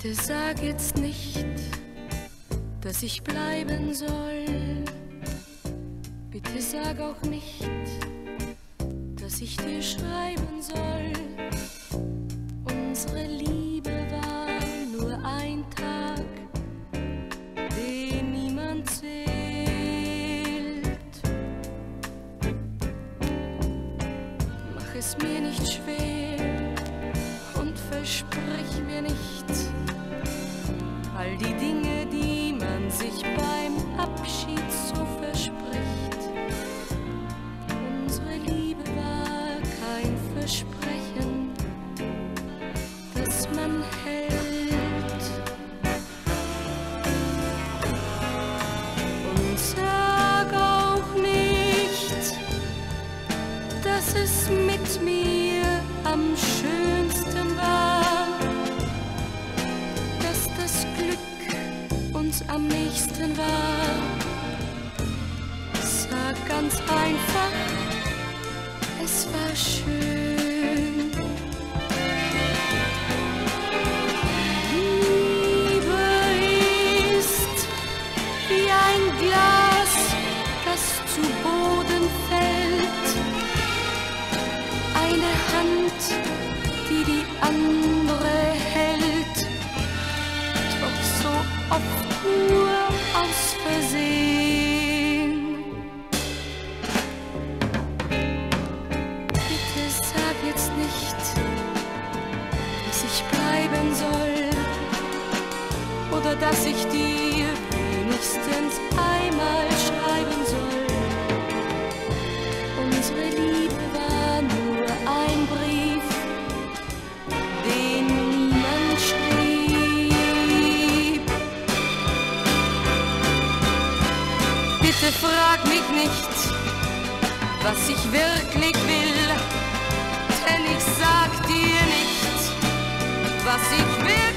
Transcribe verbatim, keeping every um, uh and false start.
Bitte sag jetzt nicht, dass ich bleiben soll. Bitte sag auch nicht, dass ich dir schreiben soll. Unsere Liebe war nur ein Tag, den niemand zählt. Mach es mir nicht schwer und versprich mir nicht all die Dinge, die man sich beim Abschied so verspricht. Unsere Liebe war kein Versprechen, das man hält. Und sag auch nicht, dass es mit mir am schönsten war, dass das Glück uns am nächsten war. Sag ganz einfach, es war schön. Liebe ist wie ein Glas, das zu Boden fällt, eine Hand, die die andere hält, doch so oft nur aus Versehen. Bitte sag jetzt nicht, dass ich bleiben soll oder dass ich dir wenigstens einmal schreiben soll. Unsere Liebe war nur ein Brief, den niemand schrieb. Bitte frag mich nicht, was ich wirklich will, denn ich sag dir nicht, was ich wirklich will.